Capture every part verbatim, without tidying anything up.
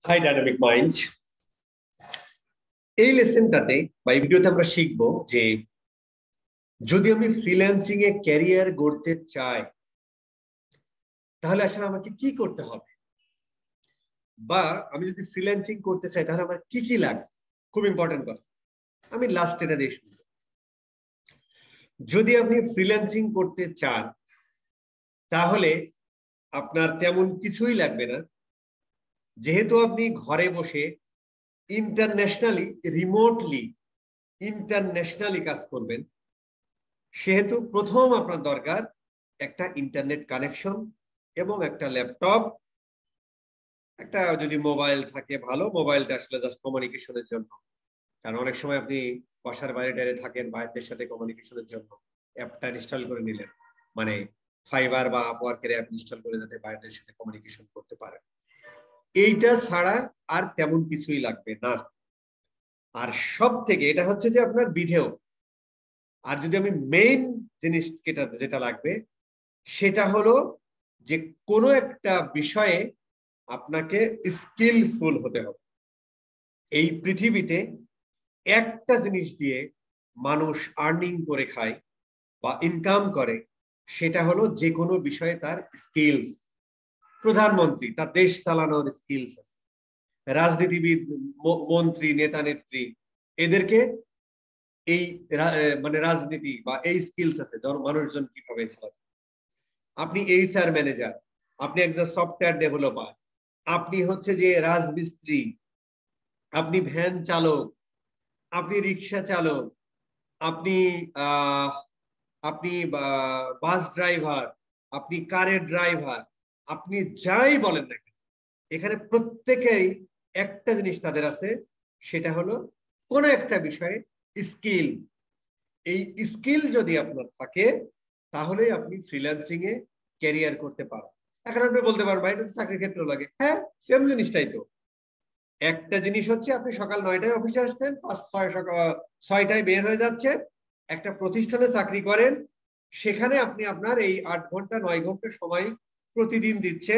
High dynamic mind. এই লেসনটাতে বা এই ভিডিওতে আমরা শিখবো যে যদি আমি ফ্রিল্যান্সিং এ ক্যারিয়ার গড়তে চাই তাহলে আসলে আমাকে কি করতে হবে, বা আমি যদি ফ্রিল্যান্সিং করতে চাই তাহলে আমার কি কি লাগবে। খুব ইম্পর্টেন্ট কথা, আমি লাস্ট এটা দিয়ে শুনবো। যদি আপনি ফ্রিল্যান্সিং করতে চান তাহলে আপনার তেমন কিছুই লাগবে না, যেহেতু আপনি ঘরে বসে ইন্টারন্যাশনালি রিমোটলি ইন্টারন্যাশনালি কাজ করবেন, সেহেতু প্রথম আপনার দরকার একটা ইন্টারনেট কানেকশন এবং একটা ল্যাপটপ, একটা যদি মোবাইল থাকে ভালো। মোবাইলটা আসলে জাস্ট কমিউনিকেশনের জন্য, কারণ অনেক সময় আপনি বাসার বাইরে টাইরে থাকেন, বাইরের সাথে কমিউনিকেশনের জন্য অ্যাপটা ইনস্টল করে নিলেন, মানে ফাইবার বা আপওয়ার্কের অ্যাপ ইনস্টল করে যাতে বাইরের সাথে কমিউনিকেশন করতে পারেন। এইটা ছাড়া আর তেমন কিছুই লাগবে না। আর সব থেকে এটা হচ্ছে যে আপনার বিধেয়। আর যদি আমি মেইন জিনিস যেটা লাগবে সেটা হলো যে কোনো একটা বিষয়ে আপনাকে স্কিলফুল হতে হবে। এই পৃথিবীতে একটা জিনিস দিয়ে মানুষ আর্নিং করে খায় বা ইনকাম করে, সেটা হলো যে কোনো বিষয়ে তার স্কিলস। প্রধানমন্ত্রী তার দেশ চালানোর স্কিলস আছে, রাজনীতিবিদ, মন্ত্রী, নেতা নেত্রী, এদেরকে এই মানে রাজনীতি বা এই স্কিলস আছে, যেমন মানুষজন কিভাবে চালাবে। আপনি এইচআর ম্যানেজার, আপনি একজন সফটওয়্যার ডেভেলপার, আপনি হচ্ছে যে রাজমিস্ত্রি, আপনি ভ্যান চালক, আপনি রিক্সা চালক, আপনি আহ আপনি বাস ড্রাইভার, আপনি কারের ড্রাইভার, আপনি যাই বলেন না, এখানে প্রত্যেকেই একটা জিনিস তাদের আছে, সেটা হলো কোনো একটা বিষয়ে স্কিল। এই স্কিল যদি আপনার থাকে তাহলে আপনি ফ্রিল্যান্সিং এ ক্যারিয়ার করতে পারেন। এখন আপনি বলতে পারেন ভাই, এটা তো চাকরির ক্ষেত্রে লাগে। হ্যাঁ, সেম জিনিসটাই তো। একটা জিনিস হচ্ছে আপনি সকাল নয়টায় অফিসে আসছেন, পাঁচ ছয় সকাল ছয়টায় বের হয়ে যাচ্ছেন, একটা প্রতিষ্ঠানে চাকরি করেন, সেখানে আপনি আপনার এই আট ঘন্টা নয় ঘন্টা সময় প্রতিদিন দিচ্ছেন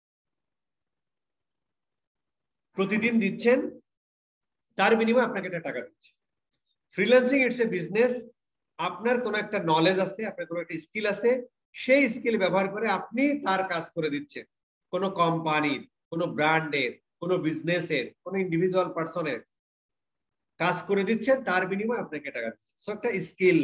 প্রতিদিন দিচ্ছেন তার বিনিময়ে আপনাকে একটা টাকা দিচ্ছে। Freelancing it's a business. আপনার কোনো একটা নলেজ আছে, আপনার কোনো একটা স্কিল আছে, সেই স্কিল ব্যবহার করে আপনি তার কাজ করে দিচ্ছেন। কোনো কোম্পানির, কোনো ব্র্যান্ডের, কোনো বিজনেসের, কোনো ইন্ডিভিজুয়াল পার্সনের কাজ করে দিচ্ছেন, তার বিনিময়ে আপনাকে টাকা দিচ্ছে। সো একটা স্কিল।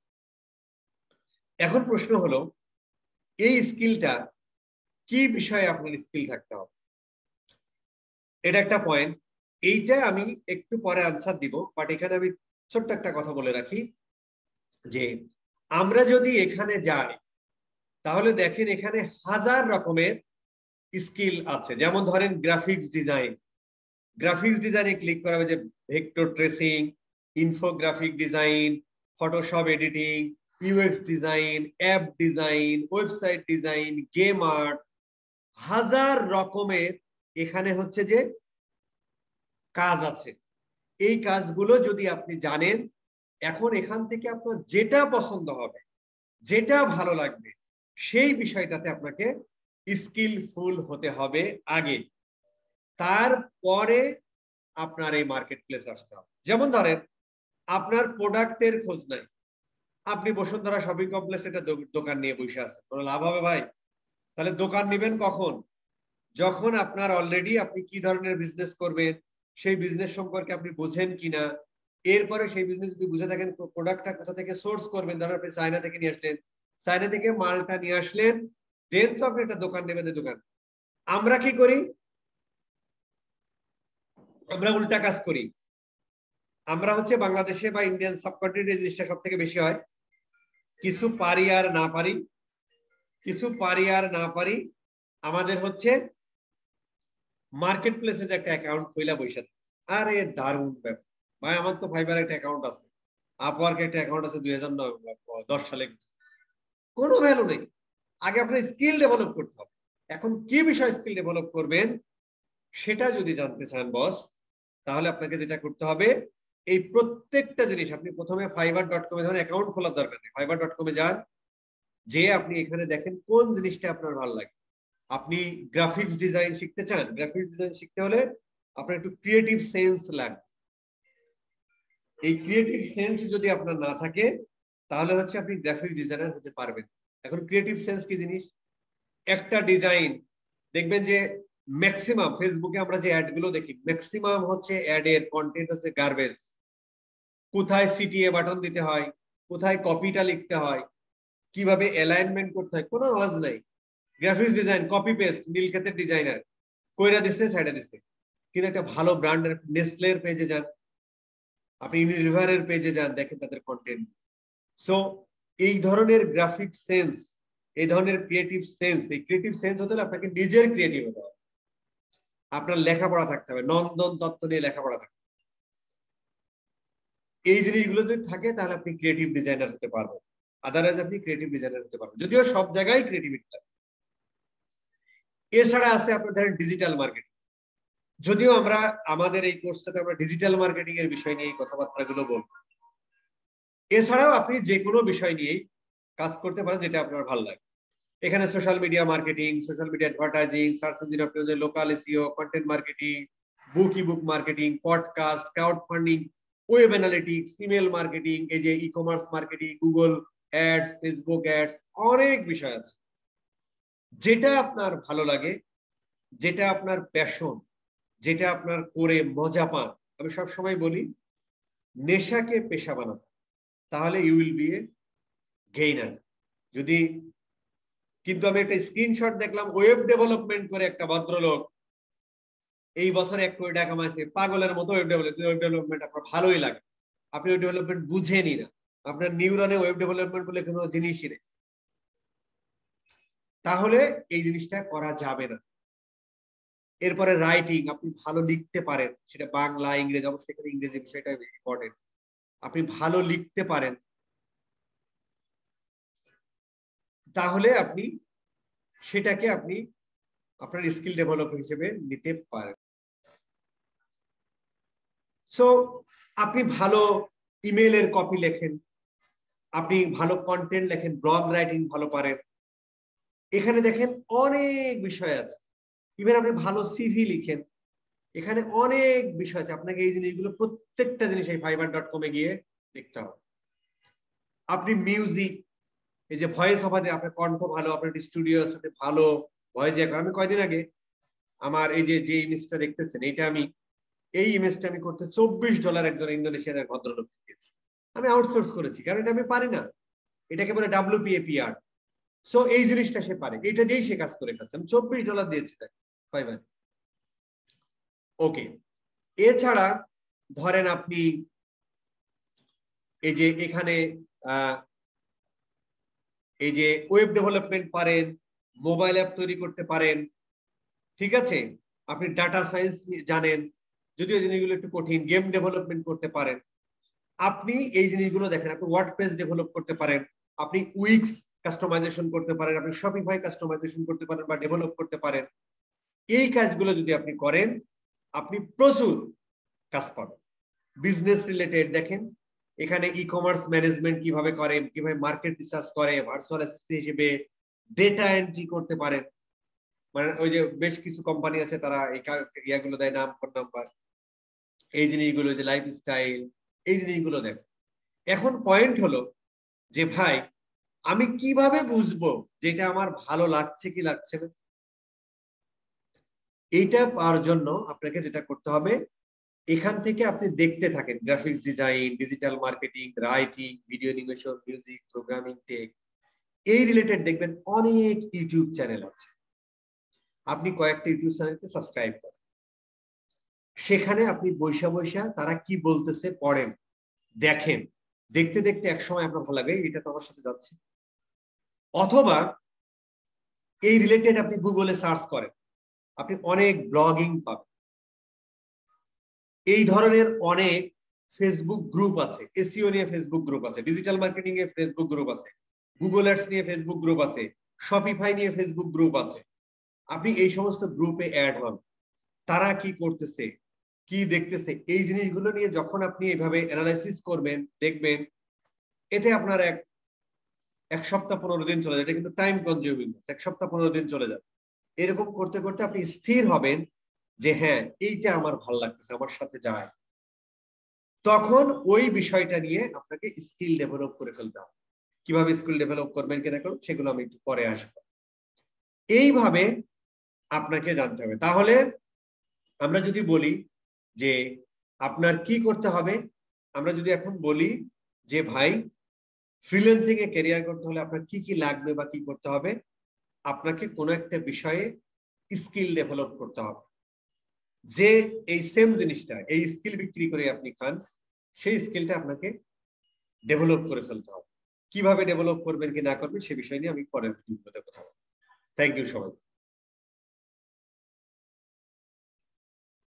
এখন প্রশ্ন হলো, এই স্কিলটা কি বিষয়ে আপনার স্কিল থাকতে হবে, এটা একটা পয়েন্ট। এইটা আমি একটু পরে আনসার দিব, বাট এখানে আমি ছোট্ট একটা কথা বলে রাখি যে আমরা যদি এখানে যাই তাহলে দেখেন এখানে হাজার রকমের স্কিল আছে। যেমন ধরেন গ্রাফিক্স ডিজাইন, গ্রাফিক্স ডিজাইনে ক্লিক করা হবে যে vector tracing, infographic design, Photoshop editing, UX design, app design, website design, game art, হাজার রকমের এখানে হচ্ছে যে কাজ আছে। এই কাজগুলো যদি আপনি জানেন, এখন এখান থেকে আপনার যেটা পছন্দ হবে, যেটা ভালো লাগবে, সেই বিষয়টাতে আপনাকে স্কিলফুল হতে হবে আগে, তারপরে আপনার এই মার্কেট প্লেস আসতে হবে। যেমন ধরেন আপনার প্রোডাক্টের খোঁজ নাই, আপনি বসুন্ধরা শপিং কমপ্লেক্সে একটা দোকান নিয়ে বসে আছেন, কোনো লাভ হবে ভাই? তাহলে দোকান নেবেন কখন? যখন আপনার অলরেডি আপনি কি ধরনের বিজনেস করবেন সেই বিজনেস সম্পর্কে আপনি বোঝেন কিনা, এরপরে সেই বিজনেস যদি বুঝে থাকেন প্রোডাক্টটা কোথা থেকে সোর্স করবেন, ধরেন আপনি চায়না থেকে নিয়ে আসলেন, চায়না থেকে মালটা নিয়ে আসলেন, দেন তো আপনি একটা দোকান নেবেন। দোকান আমরা কি করি? আমরা উল্টা কাজ করি। আমরা হচ্ছে বাংলাদেশে বা ইন্ডিয়ান সাবকন্টিনেন্টে এই জিনিসটা সব থেকে বেশি হয়, কিছু পারি আর না পারি, কিছু পারি আর না পারি আমাদের হচ্ছে মার্কেট প্লেসে যে একটা অ্যাকাউন্ট খুলে বসে থাকে। আরে দারুণ ব্যাপার ভাই, আমার তো ফাইবার একটা অ্যাকাউন্ট আছে, আপওয়ার্ক একটা অ্যাকাউন্ট আছে, দুই হাজার দশ সালে। কোনো ভ্যালু নেই। আগে আপনার স্কিল ডেভেলপ করতে হবে। এখন কি বিষয় স্কিল ডেভেলপ করবেন সেটা যদি জানতে চান বস, তাহলে আপনাকে যেটা করতে হবে, এই প্রত্যেকটা জিনিস আপনি প্রথমে ফাইবার ডট কমে যখন অ্যাকাউন্ট খোলার দরকার নেই, ফাইবার ডট কমে যান, যে আপনি এখানে দেখেন কোন জিনিসটা আপনার ভালো লাগে। আপনি গ্রাফিক্স ডিজাইন শিখতে চান, গ্রাফিক্স ডিজাইন শিখতে হলে আপনার একটু ক্রিয়েটিভ সেন্স লাগবে। এই ক্রিয়েটিভ সেন্স যদি আপনার না থাকে তাহলে হচ্ছে আপনি গ্রাফিক ডিজাইনার হতে পারবেন। এখন ক্রিয়েটিভ সেন্স কি জিনিস? একটা ডিজাইন দেখবেন যে ম্যাক্সিমাম ফেসবুকে আমরা যে অ্যাড গুলো দেখি, ম্যাক্সিমাম হচ্ছে অ্যাডের কন্টেন্ট হচ্ছে গার্বেজ। কোথায় সিটিএ বাটন দিতে হয়, কোথায় কপিটা লিখতে হয়, কিভাবে অ্যালাইনমেন্ট করতে হয়, কোনো নলেজ নাই। গ্রাফিক্স ডিজাইন কপি পেস্ট, নীলক্ষেতের ডিজাইনার কইরা দিচ্ছে, সাইডে দিচ্ছে। কিন্তু একটা ভালো ব্র্যান্ডের নেসলের পেজে যান, আপনি ইউনিলিভারের পেজে যান, দেখেন তাদের কন্টেন্ট। সো এই ধরনের গ্রাফিক সেন্স, এই ধরনের ক্রিয়েটিভ সেন্স, এই ক্রিয়েটিভ সেন্স হতে হলে আপনাকে নিজের ক্রিয়েটিভ হতে হবে। আপনার লেখাপড়া থাকতে হবে, নন্দন তত্ত্ব নিয়ে লেখাপড়া থাকতে হবে। এই জিনিসগুলো যদি থাকে তাহলে আপনি ক্রিয়েটিভ ডিজাইনার হতে পারবেন। আদারওয়াইজ আপনি ক্রিয়েটিভ ডিজাইনার হতে পারবেন, যদিও সব জায়গায় ক্রিয়েটিভিটি থাকে। এছাড়া আছে আপনার ধরেন ডিজিটাল মার্কেটিং। যদিও আমরা আমাদের এই কোর্সটাতে আমরা ডিজিটাল মার্কেটিং এর বিষয় নিয়ে এই কথাবার্তাগুলো বলবো। এছাড়াও আপনি যে কোনো বিষয় নিয়েই কাজ করতে পারেন যেটা আপনার ভালো লাগে। এখানে social media marketing, social media advertising, search engine optimisation, local SEO, content marketing, book e book marketing, podcast, crowdfunding, web analytics, email marketing, এই যে e commerce marketing, Google ads, Facebook ads, অনেক বিষয় আছে। যেটা আপনার ভালো লাগে, যেটা আপনার প্যাশন, যেটা আপনার করে মজা পান। আমি সবসময় বলি নেশাকে পেশা বানাতে, তাহলে you will be a gainer. যদি কিন্তু আমি একটা স্ক্রিনশট দেখলাম ওয়েব ডেভেলপমেন্ট করে একটা ভদ্রলোক এই বছর এক কোটি টাকা কামাইছে, পাগলের মতো ওয়েব ডেভেলপমেন্ট। ওয়েব ডেভেলপমেন্ট আপনার ভালোই লাগে, আপনি ওয়েব ডেভেলপমেন্ট বুঝেনি না, আপনার নিউরনে ওয়েব ডেভেলপমেন্ট বলে কোনো জিনিসই নেই, তাহলে এই জিনিসটা করা যাবে না। এরপরে রাইটিং, আপনি ভালো লিখতে পারেন, সেটা বাংলা ইংরেজি, অবশ্যই এখানে ইংরেজি বিষয়টা ইম্পর্টেন্ট। আপনি ভালো লিখতে পারেন, তাহলে আপনি সেটাকে আপনি আপনার স্কিল ডেভেলপমেন্ট হিসেবে নিতে পারেন। সো আপনি ভালো ইমেলের কপি লেখেন, আপনি ভালো কন্টেন্ট লেখেন, ব্লগ রাইটিং ভালো পারেন, এখানে দেখেন অনেক বিষয় আছে। ইভেন আপনি ভালো সিভি লিখেন, এখানে অনেক বিষয় আছে। আপনাকে এই জিনিসগুলো প্রত্যেকটা জিনিস এই ফাইবার ডট কমে গিয়ে দেখতে হবে। আপনি মিউজিক, এই যে ভয়েস ওভারে আপনার কণ্ঠ ভালো, আপনার স্টুডিওর সাথে ভালো ভয়েস। আমি কয়দিন আগে আমার এই যে যে ইমেজটা দেখতেছেন, এটা আমি এই ইমেজটা আমি করতে চব্বিশ ডলার একজন ইন্দোনেশিয়ার ভদ্রলোক দিয়েছি। আমি আউটসোর্স করেছি, কারণ এটা আমি পারি না, এটাকে বলে ডাব্লিউপিএপিআর। সো এই জিনিসটা সে পারে, এটা দিয়েই সে কাজ করে ফেলছে। আমি চব্বিশ ডলার দিয়েছি তাকে ফাইবার। ওকে, এছাড়া ধরেন আপনি এই যে এখানে আহ এই যে ওয়েব ডেভেলপমেন্ট পারেন, মোবাইল অ্যাপ তৈরি করতে পারেন, ঠিক আছে, আপনি ডাটা সায়েন্স জানেন, যদিও জিনিসগুলো একটু কঠিন, গেম ডেভেলপমেন্ট করতে পারেন। আপনি এই জিনিসগুলো দেখেন, আপনি ওয়ার্ডপ্রেস ডেভেলপ করতে পারেন, আপনি উইক্স কাস্টমাইজেশন করতে পারেন, আপনি শপিফাই কাস্টমাইজেশন করতে পারেন বা ডেভেলপ করতে পারেন। এই কাজগুলো যদি আপনি করেন, আপনি প্রচুর কাজ পাবেন। বিজনেস রিলেটেড দেখেন, এখানে ই কমার্স ম্যানেজমেন্ট কিভাবে করেন, কিভাবে মার্কেট রিসার্চ করে, ভার্চুয়াল অ্যাসিস্ট্যান্ট হিসেবে ডেটা এন্ট্রি করতে পারেন। মানে ওই যে বেশ কিছু কোম্পানি আছে, তারা এই ইয়াগুলো দেয়, নাম ফোন নাম্বার, এই জিনিসগুলো, যে লাইফস্টাইল, এই জিনিসগুলো দেখ। এখন পয়েন্ট হলো যে ভাই আমি কিভাবে বুঝবো যেটা আমার ভালো লাগছে কি লাগছে না? এইটা পাওয়ার জন্য আপনাকে যেটা করতে হবে, এখান থেকে আপনি দেখতে থাকেন graphics design, digital marketing, writing, video animation, music, programming, tech, এই রিলেটেড দেখবেন অনেক ইউটিউব চ্যানেল আছে। আপনি কয়েকটা ইউটিউব চ্যানেলকে সাবস্ক্রাইব করেন, সেখানে আপনি বৈশা বৈশা তারা কি বলতেছে পড়েন, দেখেন। দেখতে দেখতে এক সময় আপনার ভালো লাগে, এটা তো আমার সাথে যাচ্ছে। অথবা এই রিলেটেড আপনি গুগলে সার্চ করেন, আপনি অনেক ব্লগিং পাবেন। এই ধরনের অনেক ফেসবুক গ্রুপ আছে, এসইও নিয়ে ফেসবুক গ্রুপ আছে, ডিজিটাল মার্কেটিং এর ফেসবুক গ্রুপ আছে, গুগল অ্যাডস নিয়ে ফেসবুক গ্রুপ আছে, শপিফাই নিয়ে ফেসবুক গ্রুপ আছে। আপনি এই সমস্ত গ্রুপে অ্যাড হন, তারা কি করতেছে, কি দেখতেছে, এই জিনিসগুলো নিয়ে যখন আপনি এভাবে অ্যানালাইসিস করবেন, দেখবেন এতে আপনার এক এক সপ্তাহ পনেরো দিন চলে যায়। এটা কিন্তু টাইম কনজিউমিং, এক সপ্তাহ পনেরো দিন চলে যাবে। এরকম করতে করতে আপনি স্থির হবেন যে হ্যাঁ এইটা আমার ভালো লাগতেছে, আমার সাথে যায়, তখন ওই বিষয়টা নিয়ে আপনাকে স্কিল ডেভেলপ করে ফেলতে হবে। কিভাবে স্কিল ডেভেলপ করবেন কিনা করুন সেগুলো আমি একটু পরে আসবো। এইভাবে আপনাকে জানতে হবে। তাহলে আমরা যদি বলি যে আপনার কি করতে হবে, আমরা যদি এখন বলি যে ভাই ফ্রিল্যান্সিং এ ক্যারিয়ার করতে হলে আপনার কি কি লাগবে বা কি করতে হবে, আপনাকে কোনো একটা বিষয়ে স্কিল ডেভেলপ করতে হবে। যে এই সেম জিনিসটা, এই স্কিল বিক্রি করে আপনি খান, সেই স্কিলটা আপনাকে ডেভেলপ করে ফেলতে হবে। কিভাবে ডেভেলপ করবেন কি না করবেন সে বিষয় নিয়ে আমি পরের ভিডিওতে কথা বলবো। থ্যাংক ইউ সবাই।